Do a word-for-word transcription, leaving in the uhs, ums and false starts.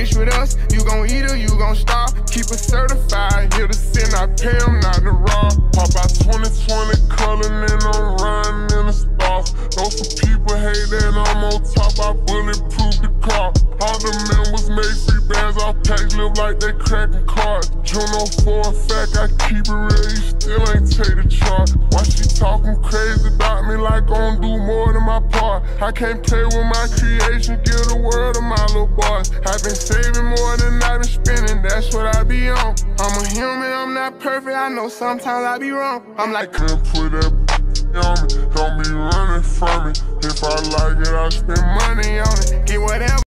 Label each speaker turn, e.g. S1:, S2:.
S1: rich with us, you gon' eat or you gon' starve. Keep it certified, here to sin, I pay them not to rob.
S2: Pop out twenty twenty color, and I'm riding in the stars. Know some people hate that I'm on top, I bulletproof the car. All the members make free bands, I pack live like they cracking cards. Juno for a fact, I keep it real, you still ain't take the charge. Why she talking crazy about me like gon' do more than my part? I can't play with my creation, give the world to my little boys. I've been saving more than I've been spending, that's what I be on. I'm a human, I'm not perfect, I know sometimes I be wrong. I'm like, can't put that on me, don't be running from me. If I like it, I spend money on it,
S1: get whatever.